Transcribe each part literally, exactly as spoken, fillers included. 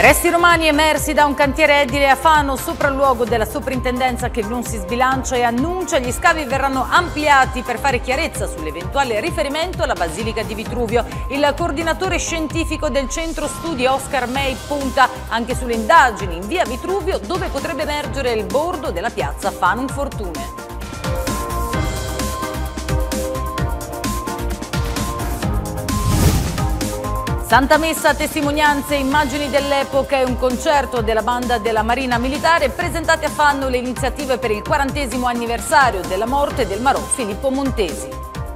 Resti romani emersi da un cantiere edile a Fano, sopralluogo della soprintendenza che non si sbilancia e annuncia gli scavi verranno ampliati per fare chiarezza sull'eventuale riferimento alla Basilica di Vitruvio. Il coordinatore scientifico del centro studi Oscar May punta anche sulle indagini in via Vitruvio, dove potrebbe emergere il bordo della piazza Fanum Fortune. Santa Messa, testimonianze e immagini dell'epoca e un concerto della banda della Marina Militare. Presentate a Fano le iniziative per il quarantesimo anniversario della morte del marò Filippo Montesi.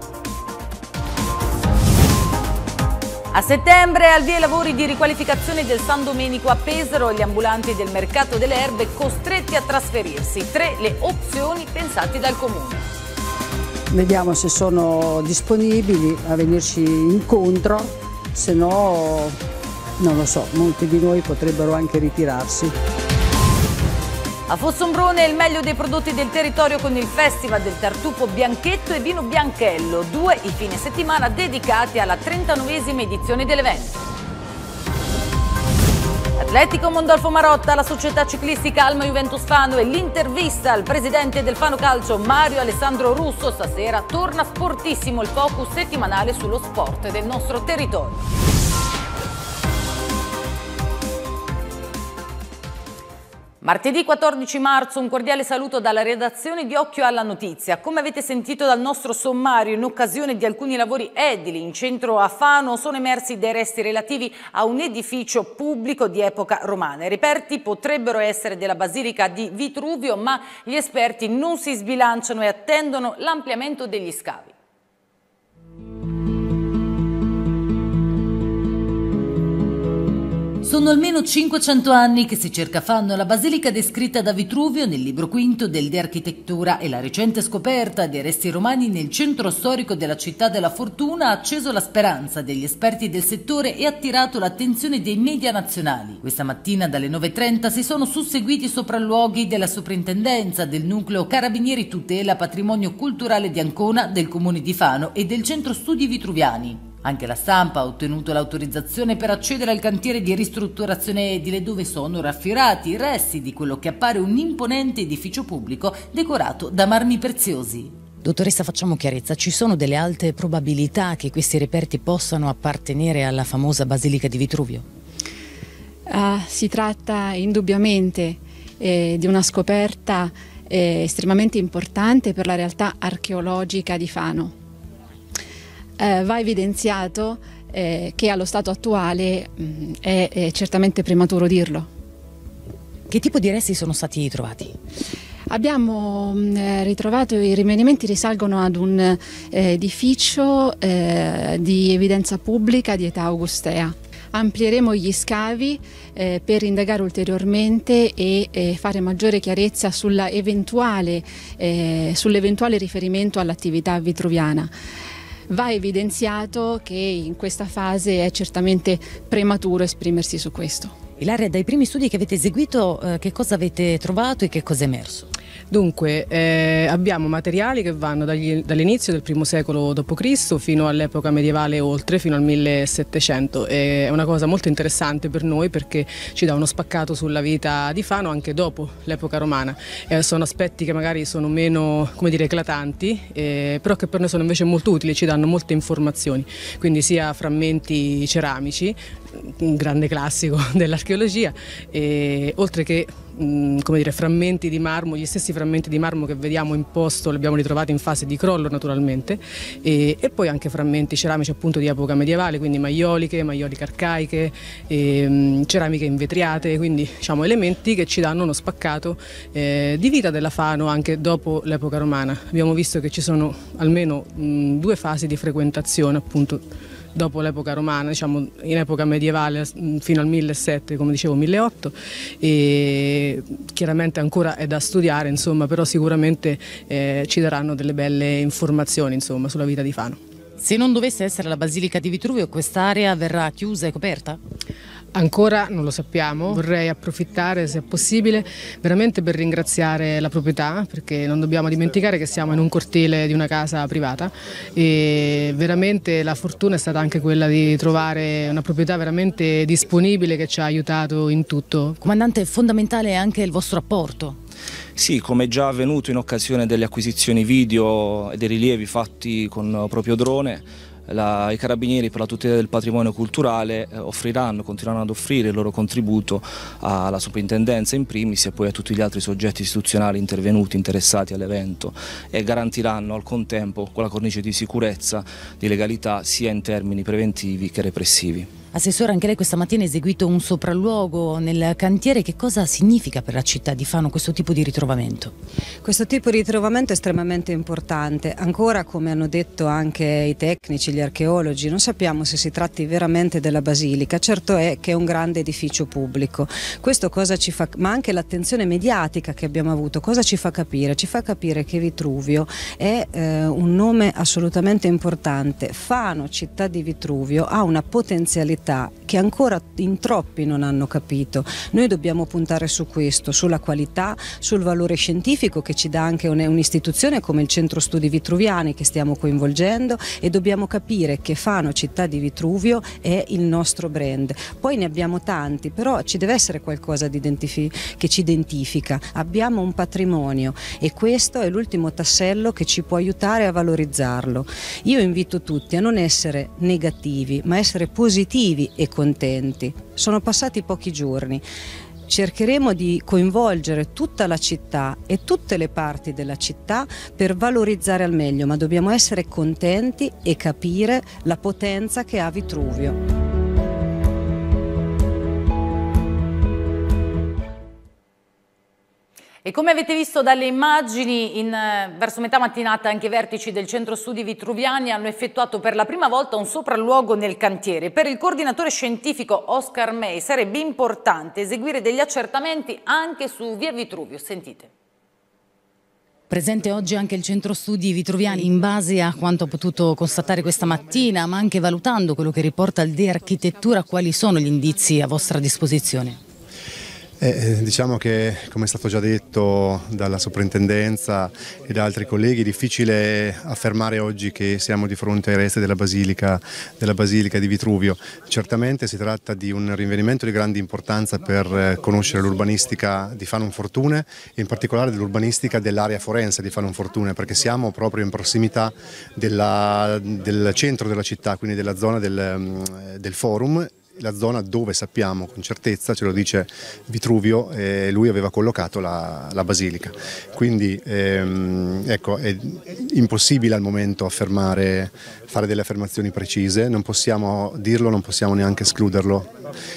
A settembre al via i lavori di riqualificazione del San Domenico a Pesaro, gli ambulanti del mercato delle erbe costretti a trasferirsi. Tre le opzioni pensate dal comune. Vediamo se sono disponibili a venirci incontro. Se no, non lo so, molti di noi potrebbero anche ritirarsi. A Fossombrone il meglio dei prodotti del territorio con il Festival del Tartufo Bianchetto e Vino Bianchello, due i fine settimana dedicati alla trentanovesima edizione dell'evento. Atletico Mondolfo Marotta, la società ciclistica Alma Juventus Fano e l'intervista al presidente del Fano Calcio Mario Alessandro Russo. Stasera torna sportissimo il focus settimanale sullo sport del nostro territorio. Martedì quattordici marzo, un cordiale saluto dalla redazione di Occhio alla Notizia. Come avete sentito dal nostro sommario, in occasione di alcuni lavori edili in centro a Fano sono emersi dei resti relativi a un edificio pubblico di epoca romana. I reperti potrebbero essere della Basilica di Vitruvio, ma gli esperti non si sbilanciano e attendono l'ampliamento degli scavi. Sono almeno cinquecento anni che si cerca a Fano la basilica descritta da Vitruvio nel libro quinto del De Architettura, e la recente scoperta dei resti romani nel centro storico della città della Fortuna ha acceso la speranza degli esperti del settore e attirato l'attenzione dei media nazionali. Questa mattina dalle nove e trenta si sono susseguiti sopralluoghi della soprintendenza, del nucleo Carabinieri Tutela Patrimonio Culturale di Ancona, del comune di Fano e del centro studi vitruviani. Anche la stampa ha ottenuto l'autorizzazione per accedere al cantiere di ristrutturazione edile, dove sono raffigurati i resti di quello che appare un imponente edificio pubblico decorato da marmi preziosi. Dottoressa, facciamo chiarezza, ci sono delle alte probabilità che questi reperti possano appartenere alla famosa Basilica di Vitruvio? Uh, si tratta indubbiamente eh, di una scoperta eh, estremamente importante per la realtà archeologica di Fano. Eh, va evidenziato eh, che allo stato attuale mh, è, è certamente prematuro dirlo. Che tipo di resti sono stati trovati? Abbiamo mh, ritrovato, i rinvenimenti risalgono ad un eh, edificio eh, di evidenza pubblica di età augustea. Amplieremo gli scavi eh, per indagare ulteriormente e eh, fare maggiore chiarezza sull'eventuale eh, sull'eventuale riferimento all'attività vitruviana. Va evidenziato che in questa fase è certamente prematuro esprimersi su questo. Ilaria, dai primi studi che avete eseguito, eh, che cosa avete trovato e che cosa è emerso? Dunque, eh, abbiamo materiali che vanno dall'inizio del primo secolo dopo Cristo fino all'epoca medievale e oltre, fino al millesettecento. È una cosa molto interessante per noi perché ci dà uno spaccato sulla vita di Fano anche dopo l'epoca romana. Eh, sono aspetti che magari sono meno, come dire, eclatanti, eh, però che per noi sono invece molto utili, ci danno molte informazioni. Quindi sia frammenti ceramici, un grande classico dell'archeologia, e oltre che come dire, frammenti di marmo, gli stessi frammenti di marmo che vediamo in posto li abbiamo ritrovati in fase di crollo naturalmente, e, e poi anche frammenti ceramici appunto di epoca medievale, quindi maioliche, maioliche arcaiche, e, ceramiche invetriate, quindi diciamo elementi che ci danno uno spaccato eh, di vita della Fano anche dopo l'epoca romana. Abbiamo visto che ci sono almeno mh, due fasi di frequentazione appunto dopo l'epoca romana, diciamo in epoca medievale fino al millesettecento, come dicevo milleottocento, e chiaramente ancora è da studiare, insomma, però sicuramente eh, ci daranno delle belle informazioni, insomma, sulla vita di Fano. Se non dovesse essere la Basilica di Vitruvio, quest'area verrà chiusa e coperta? Ancora non lo sappiamo, vorrei approfittare, se è possibile, veramente per ringraziare la proprietà, perché non dobbiamo dimenticare che siamo in un cortile di una casa privata e veramente la fortuna è stata anche quella di trovare una proprietà veramente disponibile che ci ha aiutato in tutto. Comandante, è fondamentale anche il vostro apporto. Sì, come già avvenuto in occasione delle acquisizioni video e dei rilievi fatti con proprio drone, La, i Carabinieri per la tutela del patrimonio culturale eh, offriranno, continueranno ad offrire il loro contributo alla Soprintendenza in primis e poi a tutti gli altri soggetti istituzionali intervenuti, interessati all'evento, e garantiranno al contempo quella cornice di sicurezza, di legalità, sia in termini preventivi che repressivi. Assessore, anche lei questa mattina ha eseguito un sopralluogo nel cantiere. Che cosa significa per la città di Fano questo tipo di ritrovamento? Questo tipo di ritrovamento è estremamente importante. Ancora, come hanno detto anche i tecnici, gli archeologi, non sappiamo se si tratti veramente della basilica. Certo è che è un grande edificio pubblico. Questo cosa ci fa, ma anche l'attenzione mediatica che abbiamo avuto, cosa ci fa capire? Ci fa capire che Vitruvio è eh, un nome assolutamente importante. Fano, città di Vitruvio, ha una potenzialità che ancora in troppi non hanno capito. Noi dobbiamo puntare su questo, sulla qualità, sul valore scientifico che ci dà anche un'istituzione come il Centro Studi Vitruviani che stiamo coinvolgendo, e dobbiamo capire che Fano, città di Vitruvio, è il nostro brand. Poi ne abbiamo tanti, però ci deve essere qualcosa di che ci identifica. Abbiamo un patrimonio e questo è l'ultimo tassello che ci può aiutare a valorizzarlo. Io invito tutti a non essere negativi, ma essere positivi e contenti. Sono passati pochi giorni. Cercheremo di coinvolgere tutta la città e tutte le parti della città per valorizzare al meglio, ma dobbiamo essere contenti e capire la potenza che ha Vitruvio. E come avete visto dalle immagini, in, eh, verso metà mattinata anche i vertici del Centro Studi Vitruviani hanno effettuato per la prima volta un sopralluogo nel cantiere. Per il coordinatore scientifico Oscar May sarebbe importante eseguire degli accertamenti anche su via Vitruvio. Sentite. Presente oggi anche il Centro Studi Vitruviani, in base a quanto ho potuto constatare questa mattina, ma anche valutando quello che riporta il De Architettura, quali sono gli indizi a vostra disposizione? Eh, diciamo che, come è stato già detto dalla soprintendenza e da altri colleghi, è difficile affermare oggi che siamo di fronte ai resti della basilica, della basilica di Vitruvio. Certamente si tratta di un rinvenimento di grande importanza per conoscere l'urbanistica di Fano Fortune e in particolare dell'urbanistica dell'area forense di Fano Fortune, perché siamo proprio in prossimità della, del centro della città, quindi della zona del, del forum, la zona dove sappiamo con certezza, ce lo dice Vitruvio, eh, lui aveva collocato la, la basilica. Quindi ehm, ecco, è impossibile al momento affermare, fare delle affermazioni precise, non possiamo dirlo, non possiamo neanche escluderlo,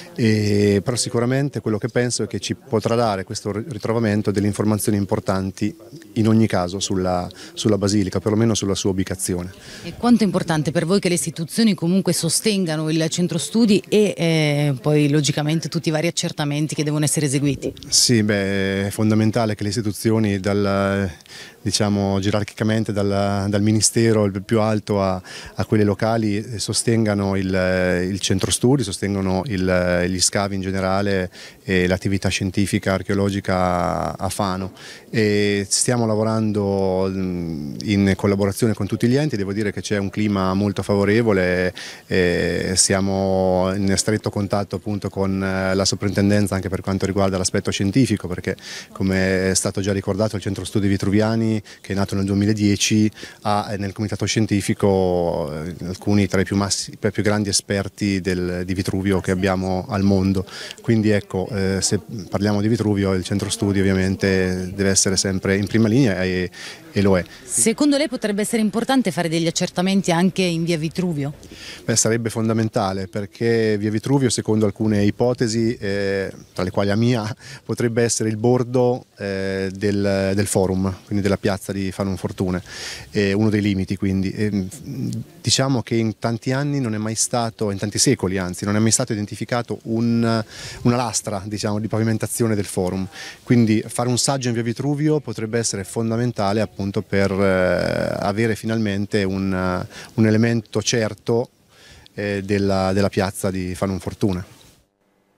e, però sicuramente quello che penso è che ci potrà dare questo ritrovamento delle informazioni importanti in ogni caso sulla, sulla basilica, perlomeno sulla sua ubicazione. E quanto è importante per voi che le istituzioni comunque sostengano il centro studi e e poi logicamente tutti i vari accertamenti che devono essere eseguiti? Sì, beh, è fondamentale che le istituzioni, dal, diciamo gerarchicamente dal, dal Ministero il più alto a, a quelle locali, sostengano il, il centro studi, sostengano il, gli scavi in generale e l'attività scientifica archeologica a Fano. E stiamo lavorando in collaborazione con tutti gli enti, devo dire che c'è un clima molto favorevole, e siamo in stretto contatto appunto con la soprintendenza anche per quanto riguarda l'aspetto scientifico, perché come è stato già ricordato il Centro Studi Vitruviani, che è nato nel duemiladieci, ha nel comitato scientifico alcuni tra i più, massi, tra i più grandi esperti del, di Vitruvio che abbiamo al mondo. Quindi ecco, eh, se parliamo di Vitruvio il Centro Studi ovviamente deve essere sempre in prima linea e, e lo è. Secondo lei potrebbe essere importante fare degli accertamenti anche in via Vitruvio? Beh, sarebbe fondamentale, perché via Vitruvio, secondo alcune ipotesi, eh, tra le quali la mia, potrebbe essere il bordo eh, del, del forum, quindi della piazza di Fano Fortune, eh, uno dei limiti quindi. E, diciamo che in tanti anni non è mai stato, in tanti secoli anzi, non è mai stato identificato un, una lastra, diciamo, di pavimentazione del forum, quindi fare un saggio in via Vitruvio potrebbe essere fondamentale appunto per eh, avere finalmente un, un elemento certo eh, della, della piazza di Fano Fortune.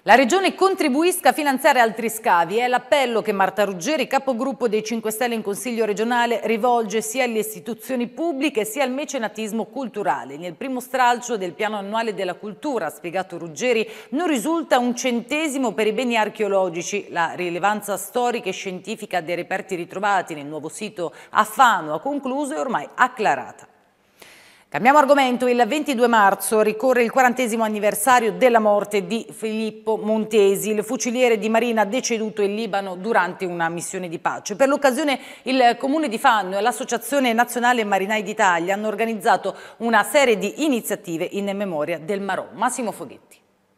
La Regione contribuisca a finanziare altri scavi, è l'appello che Marta Ruggeri, capogruppo dei cinque Stelle in Consiglio regionale, rivolge sia alle istituzioni pubbliche sia al mecenatismo culturale. Nel primo stralcio del piano annuale della cultura, ha spiegato Ruggeri, non risulta un centesimo per i beni archeologici. La rilevanza storica e scientifica dei reperti ritrovati nel nuovo sito a Fano, ha concluso, è ormai acclarata. Cambiamo argomento. Il ventidue marzo ricorre il quarantesimo anniversario della morte di Filippo Montesi, il fuciliere di Marina deceduto in Libano durante una missione di pace. Per l'occasione il Comune di Fano e l'Associazione Nazionale Marinai d'Italia hanno organizzato una serie di iniziative in memoria del Marò. Massimo Foghetti.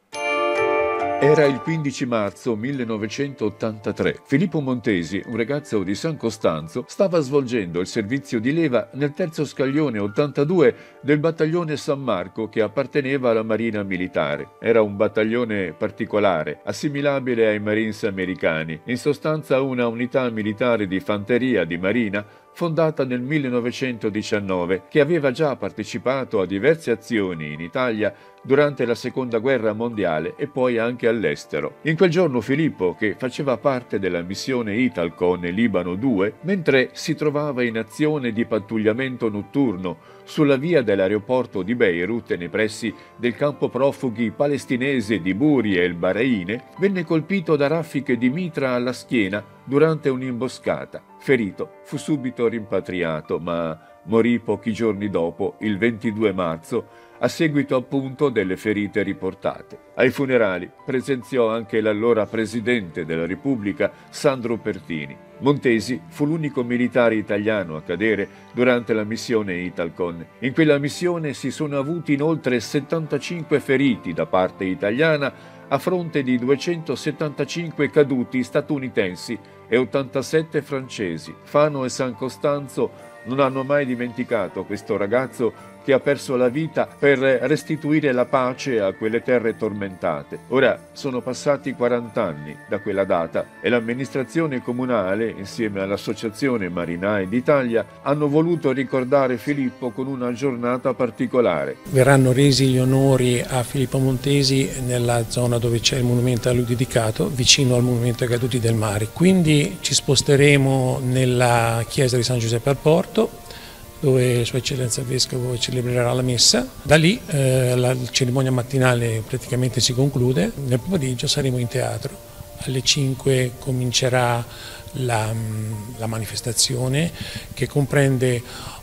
Era il quindici marzo millenovecentottantatré. Filippo Montesi, un ragazzo di San Costanzo, stava svolgendo il servizio di leva nel terzo scaglione ottantadue del battaglione San Marco che apparteneva alla Marina Militare. Era un battaglione particolare, assimilabile ai Marines americani, in sostanza una unità militare di fanteria di Marina fondata nel millenovecentodiciannove, che aveva già partecipato a diverse azioni in Italia durante la Seconda Guerra Mondiale e poi anche all'estero. In quel giorno Filippo, che faceva parte della missione Italcon Libano due, mentre si trovava in azione di pattugliamento notturno sulla via dell'aeroporto di Beirut nei pressi del campo profughi palestinese di Buri e el Bahreine, venne colpito da raffiche di mitra alla schiena durante un'imboscata. Ferito, fu subito rimpatriato, ma morì pochi giorni dopo, il ventidue marzo, a seguito appunto delle ferite riportate. Ai funerali presenziò anche l'allora Presidente della Repubblica, Sandro Pertini. Montesi fu l'unico militare italiano a cadere durante la missione Italcon. In quella missione si sono avuti inoltre settantacinque feriti da parte italiana a fronte di duecentosettantacinque caduti statunitensi e ottantasette francesi. Fano e San Costanzo non hanno mai dimenticato questo ragazzo che ha perso la vita per restituire la pace a quelle terre tormentate. Ora sono passati quaranta anni da quella data e l'amministrazione comunale, insieme all'Associazione Marinai d'Italia, hanno voluto ricordare Filippo con una giornata particolare. Verranno resi gli onori a Filippo Montesi nella zona dove c'è il monumento a lui dedicato, vicino al monumento ai caduti del mare. Quindi ci sposteremo nella chiesa di San Giuseppe al Porto, dove Sua Eccellenza il Vescovo celebrerà la messa. Da lì eh, la cerimonia mattinale praticamente si conclude, nel pomeriggio saremo in teatro. Alle cinque comincerà la, la manifestazione che comprende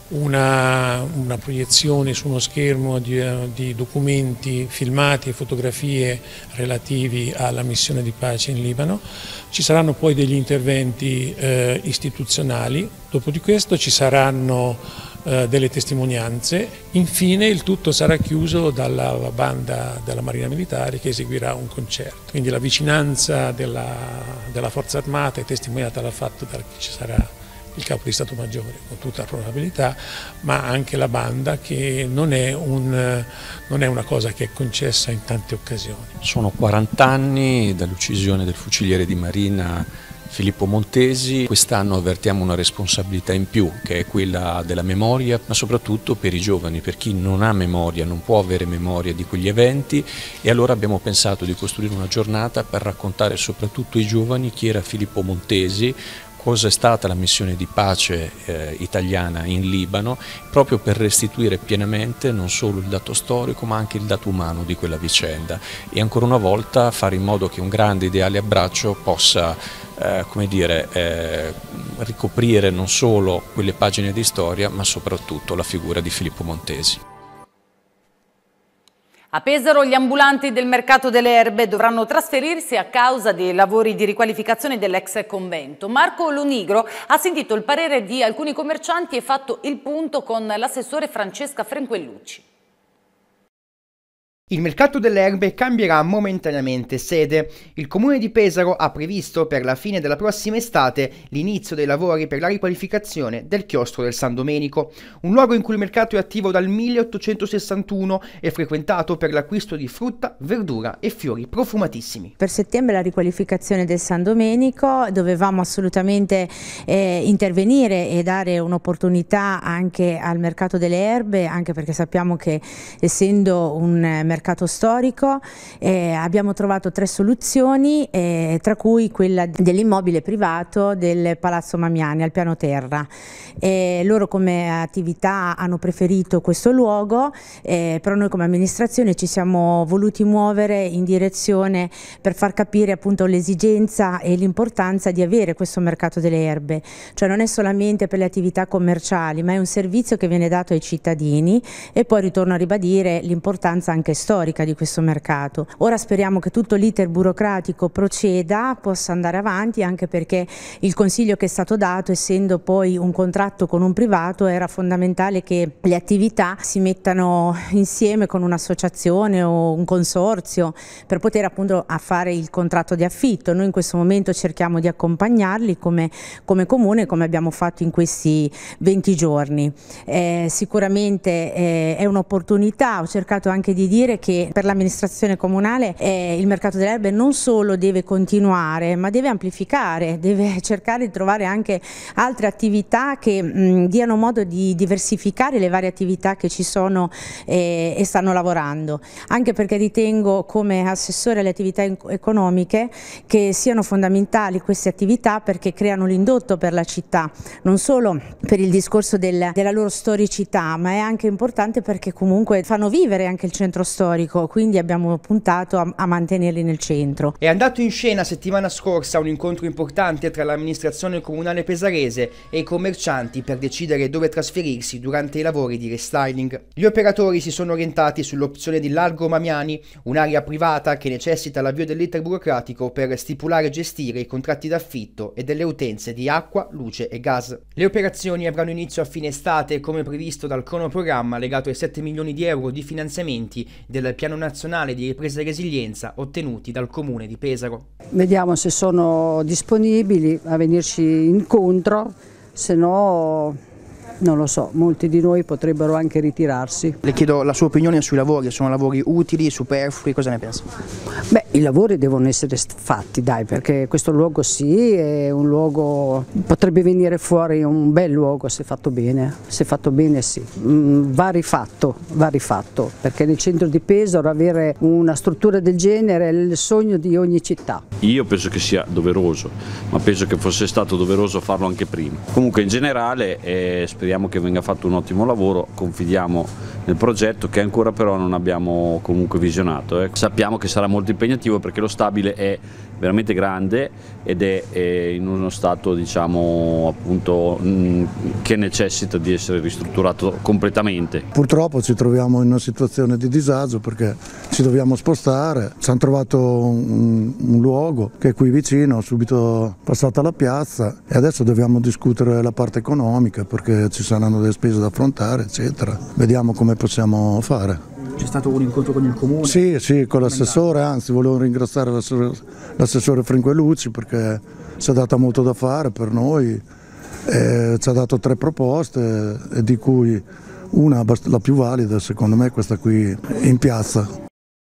una, una proiezione su uno schermo di, di documenti, filmati e fotografie relativi alla missione di pace in Libano. Ci saranno poi degli interventi eh, istituzionali, dopo di questo ci saranno eh, delle testimonianze, infine il tutto sarà chiuso dalla banda della Marina Militare che eseguirà un concerto. Quindi la vicinanza della, della Forza Armata è testimoniata dal fatto che ci sarà il capo di Stato Maggiore con tutta probabilità, ma anche la banda, che non è, un, non è una cosa che è concessa in tante occasioni. Sono quaranta anni dall'uccisione del fuciliere di Marina Filippo Montesi. Quest'anno avvertiamo una responsabilità in più, che è quella della memoria, ma soprattutto per i giovani, per chi non ha memoria, non può avere memoria di quegli eventi, e allora abbiamo pensato di costruire una giornata per raccontare soprattutto ai giovani chi era Filippo Montesi, cosa è stata la missione di pace eh, italiana in Libano, proprio per restituire pienamente non solo il dato storico ma anche il dato umano di quella vicenda, e ancora una volta fare in modo che un grande ideale abbraccio possa eh, come dire, eh, ricoprire non solo quelle pagine di storia ma soprattutto la figura di Filippo Montesi. A Pesaro gli ambulanti del mercato delle erbe dovranno trasferirsi a causa dei lavori di riqualificazione dell'ex convento. Marco Lonigro ha sentito il parere di alcuni commercianti e fatto il punto con l'assessore Francesca Frenquellucci. Il mercato delle erbe cambierà momentaneamente sede. Il comune di Pesaro ha previsto per la fine della prossima estate l'inizio dei lavori per la riqualificazione del chiostro del San Domenico, un luogo in cui il mercato è attivo dal milleottocentosessantuno e frequentato per l'acquisto di frutta, verdura e fiori profumatissimi. Per settembre la riqualificazione del San Domenico, dovevamo assolutamente eh, intervenire e dare un'opportunità anche al mercato delle erbe, anche perché sappiamo che essendo un mercato mercato storico, eh, abbiamo trovato tre soluzioni, eh, tra cui quella dell'immobile privato del Palazzo Mamiani al piano terra. Eh, loro come attività hanno preferito questo luogo, eh, però noi come amministrazione ci siamo voluti muovere in direzione per far capire appunto l'esigenza e l'importanza di avere questo mercato delle erbe, cioè non è solamente per le attività commerciali, ma è un servizio che viene dato ai cittadini, e poi ritorno a ribadire l'importanza anche storica di questo mercato. Ora speriamo che tutto l'iter burocratico proceda, possa andare avanti, anche perché il consiglio che è stato dato, essendo poi un contratto con un privato, era fondamentale che le attività si mettano insieme con un'associazione o un consorzio per poter appunto a fare il contratto di affitto. Noi in questo momento cerchiamo di accompagnarli come, come comune, come abbiamo fatto in questi venti giorni. Eh, sicuramente eh, è un'opportunità. Ho cercato anche di dire che per l'amministrazione comunale eh, il mercato delle erbe non solo deve continuare, ma deve amplificare, deve cercare di trovare anche altre attività che mh, diano modo di diversificare le varie attività che ci sono eh, e stanno lavorando, anche perché ritengo come assessore alle attività economiche che siano fondamentali queste attività, perché creano l'indotto per la città, non solo per il discorso del, della loro storicità, ma è anche importante perché comunque fanno vivere anche il centro storico, quindi abbiamo puntato a, a mantenerli nel centro. È andato in scena settimana scorsa un incontro importante tra l'amministrazione comunale pesarese e i commercianti per decidere dove trasferirsi durante i lavori di restyling. Gli operatori si sono orientati sull'opzione di Largo Mamiani, un'area privata che necessita l'avvio dell'iter burocratico per stipulare e gestire i contratti d'affitto e delle utenze di acqua, luce e gas. Le operazioni avranno inizio a fine estate, come previsto dal cronoprogramma legato ai sette milioni di euro di finanziamenti del Piano Nazionale di Ripresa e Resilienza ottenuti dal Comune di Pesaro. Vediamo se sono disponibili a venirci incontro, se no non lo so, molti di noi potrebbero anche ritirarsi. Le chiedo la sua opinione sui lavori, sono lavori utili, superflui, cosa ne pensa? Beh, i lavori devono essere fatti, dai, perché questo luogo sì, è un luogo, potrebbe venire fuori un bel luogo se fatto bene, se fatto bene sì, mm, va rifatto, va rifatto, perché nel centro di Pesaro avere una struttura del genere è il sogno di ogni città. Io penso che sia doveroso, ma penso che fosse stato doveroso farlo anche prima. Comunque in generale eh, speriamo che venga fatto un ottimo lavoro, confidiamo nel progetto che ancora però non abbiamo comunque visionato. Eh. Sappiamo che sarà molto impegnativo perché lo stabile è veramente grande ed è, è in uno stato, diciamo, appunto mh, che necessita di essere ristrutturato completamente. Purtroppo ci troviamo in una situazione di disagio perché ci dobbiamo spostare, ci hanno trovato un, un luogo che è qui vicino, subito passata la piazza, e adesso dobbiamo discutere la parte economica perché ci saranno delle spese da affrontare, eccetera. Vediamo come possiamo fare. C'è stato un incontro con il comune? Sì, sì, con l'assessore, anzi volevo ringraziare l'assessore Frinquelucci perché ci ha dato molto da fare per noi, e ci ha dato tre proposte, di cui una, la più valida secondo me, è questa qui in piazza.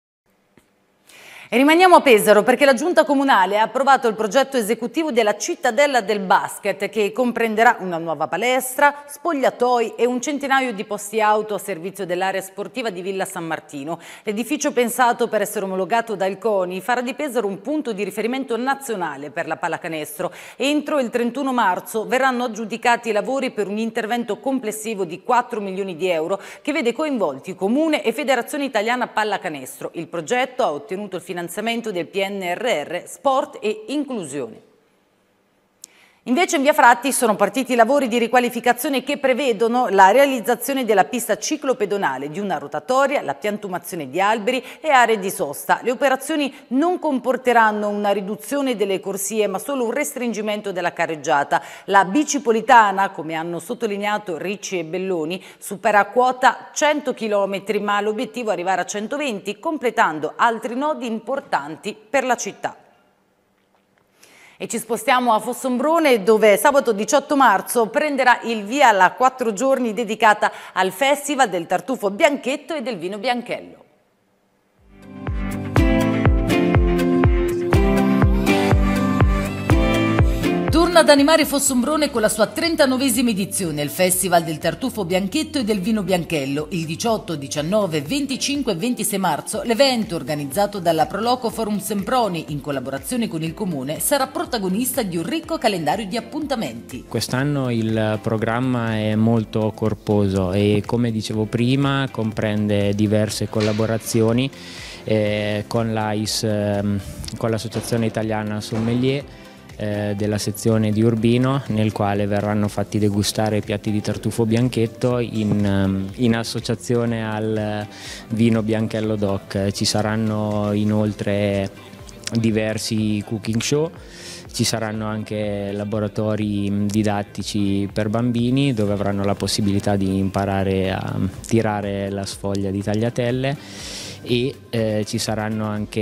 E rimaniamo a Pesaro perché la Giunta Comunale ha approvato il progetto esecutivo della Cittadella del Basket, che comprenderà una nuova palestra, spogliatoi e un centinaio di posti auto a servizio dell'area sportiva di Villa San Martino. L'edificio, pensato per essere omologato dal CONI, farà di Pesaro un punto di riferimento nazionale per la pallacanestro. Entro il trentuno marzo verranno aggiudicati i lavori per un intervento complessivo di quattro milioni di euro che vede coinvolti Comune e Federazione Italiana Pallacanestro. Il progetto ha ottenuto il finanziamento finanziamento del P N R R, Sport e Inclusione. Invece in via Fratti sono partiti i lavori di riqualificazione che prevedono la realizzazione della pista ciclopedonale, di una rotatoria, la piantumazione di alberi e aree di sosta. Le operazioni non comporteranno una riduzione delle corsie, ma solo un restringimento della carreggiata. La bicipolitana, come hanno sottolineato Ricci e Belloni, supera a quota cento chilometri, ma l'obiettivo è arrivare a centoventi, completando altri nodi importanti per la città. E ci spostiamo a Fossombrone, dove sabato diciotto marzo prenderà il via la quattro giorni dedicata al Festival del Tartufo Bianchetto e del Vino Bianchello. Torna ad animare Fossombrone con la sua trentanovesima edizione, il Festival del Tartufo Bianchetto e del Vino Bianchello. Il diciotto, diciannove, venticinque e ventisei marzo l'evento, organizzato dalla Proloco Forum Semproni in collaborazione con il Comune, sarà protagonista di un ricco calendario di appuntamenti. Quest'anno il programma è molto corposo e, come dicevo prima, comprende diverse collaborazioni eh, con l'A I S, eh, con l'Associazione Italiana Sommelier, Eh, della sezione di Urbino, nel quale verranno fatti degustare piatti di tartufo bianchetto in, in associazione al Vino Bianchello Doc. Ci saranno inoltre diversi cooking show, ci saranno anche laboratori didattici per bambini dove avranno la possibilità di imparare a tirare la sfoglia di tagliatelle. E eh, ci saranno anche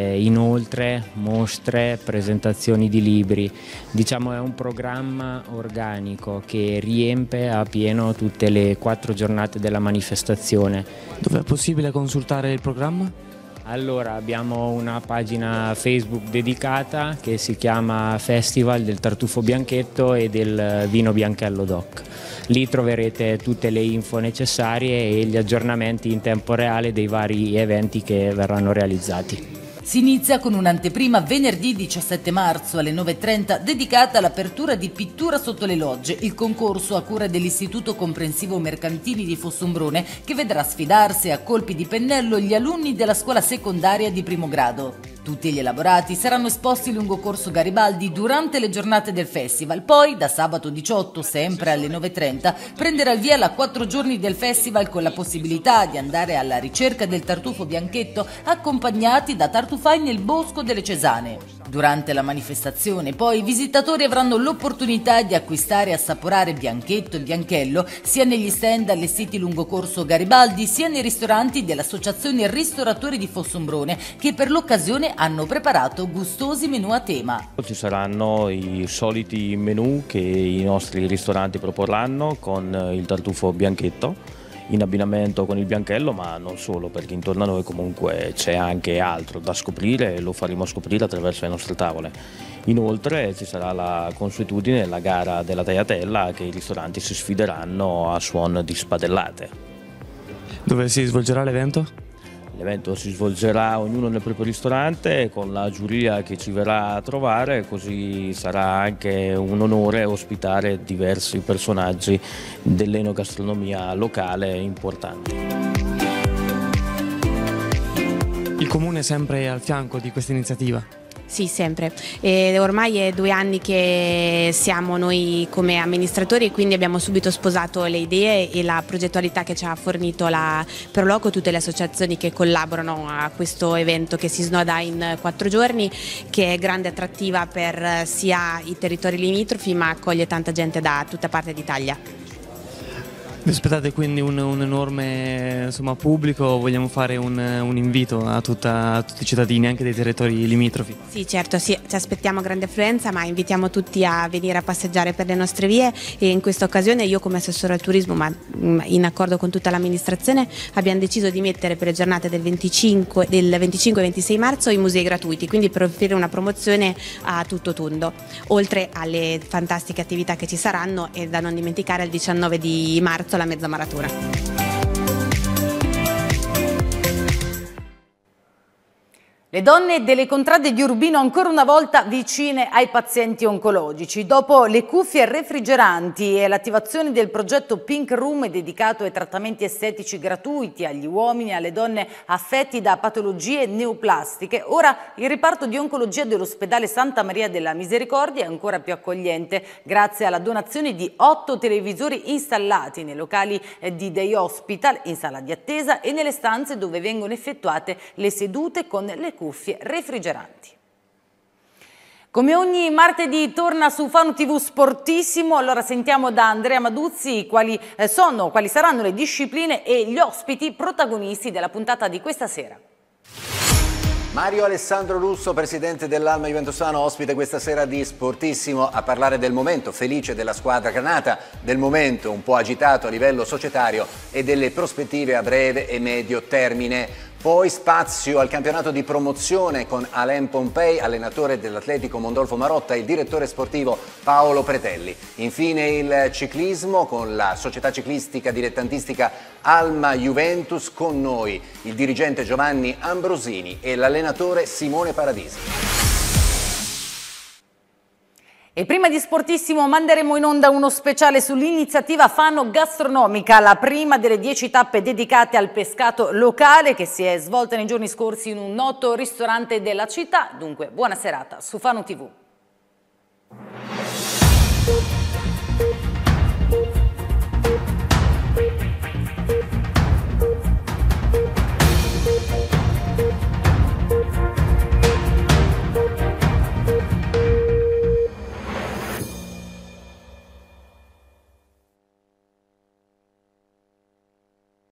inoltre mostre, presentazioni di libri. Diciamo è un programma organico che riempie a pieno tutte le quattro giornate della manifestazione. Dove è possibile consultare il programma? Allora, abbiamo una pagina Facebook dedicata che si chiama Festival del Tartufo Bianchetto e del Vino Bianchello Doc. Lì troverete tutte le info necessarie e gli aggiornamenti in tempo reale dei vari eventi che verranno realizzati. Si inizia con un'anteprima venerdì diciassette marzo alle nove e trenta dedicata all'apertura di Pittura sotto le logge, il concorso a cura dell'Istituto Comprensivo Mercantili di Fossombrone, che vedrà sfidarsi a colpi di pennello gli alunni della scuola secondaria di primo grado. Tutti gli elaborati saranno esposti lungo Corso Garibaldi durante le giornate del festival. Poi, da sabato diciotto, sempre alle nove e trenta, prenderà il via la quattro giorni del festival con la possibilità di andare alla ricerca del tartufo bianchetto accompagnati da tartufai nel Bosco delle Cesane. Durante la manifestazione, poi, i visitatori avranno l'opportunità di acquistare e assaporare bianchetto e bianchello sia negli stand allestiti lungo Corso Garibaldi sia nei ristoranti dell'Associazione Ristoratori di Fossombrone, che per l'occasione hanno preparato gustosi menù a tema. Ci saranno i soliti menù che i nostri ristoranti proporranno con il tartufo bianchetto in abbinamento con il bianchello, ma non solo, perché intorno a noi comunque c'è anche altro da scoprire e lo faremo scoprire attraverso le nostre tavole. Inoltre ci sarà la consuetudine, la gara della tagliatella, che i ristoranti si sfideranno a suon di spadellate. Dove si svolgerà l'evento? L'evento si svolgerà ognuno nel proprio ristorante con la giuria che ci verrà a trovare, così sarà anche un onore ospitare diversi personaggi dell'enogastronomia locale importanti. Il Comune è sempre al fianco di questa iniziativa? Sì, sempre. E ormai è due anni che siamo noi come amministratori e quindi abbiamo subito sposato le idee e la progettualità che ci ha fornito la Proloco, tutte le associazioni che collaborano a questo evento che si snoda in quattro giorni, che è grande attrattiva per sia i territori limitrofi ma accoglie tanta gente da tutta parte d'Italia. Vi aspettate quindi un, un enorme insomma, pubblico, vogliamo fare un, un invito a, tutta, a tutti i cittadini anche dei territori limitrofi? Sì, certo, sì, ci aspettiamo grande affluenza, ma invitiamo tutti a venire a passeggiare per le nostre vie e in questa occasione io come assessore al turismo, ma in accordo con tutta l'amministrazione, abbiamo deciso di mettere per le giornate del venticinque e ventisei marzo i musei gratuiti, quindi per offrire una promozione a tutto tondo, oltre alle fantastiche attività che ci saranno e da non dimenticare il diciannove di marzo la mezza maratona. Le donne delle contrade di Urbino ancora una volta vicine ai pazienti oncologici. Dopo le cuffie refrigeranti e l'attivazione del progetto Pink Room dedicato ai trattamenti estetici gratuiti agli uomini e alle donne affetti da patologie neoplastiche, ora il reparto di oncologia dell'ospedale Santa Maria della Misericordia è ancora più accogliente grazie alla donazione di otto televisori installati nei locali di Day Hospital, in sala di attesa e nelle stanze dove vengono effettuate le sedute con le cuffie refrigeranti. Come ogni martedì torna su Fano tivù Sportissimo, allora sentiamo da Andrea Maduzzi quali sono, quali saranno le discipline e gli ospiti protagonisti della puntata di questa sera. Mario Alessandro Russo, presidente dell'Alma Juventus Fano, ospite questa sera di Sportissimo a parlare del momento felice della squadra granata, del momento un po' agitato a livello societario e delle prospettive a breve e medio termine. Poi spazio al campionato di promozione con Alain Pompei, allenatore dell'Atletico Mondolfo Marotta, e il direttore sportivo Paolo Pretelli. Infine il ciclismo con la società ciclistica dilettantistica Alma Juventus, con noi il dirigente Giovanni Ambrosini e l'allenatore Simone Paradisi. E prima di Sportissimo manderemo in onda uno speciale sull'iniziativa Fano Gastronomica, la prima delle dieci tappe dedicate al pescato locale che si è svolta nei giorni scorsi in un noto ristorante della città. Dunque, buona serata su Fano tivù.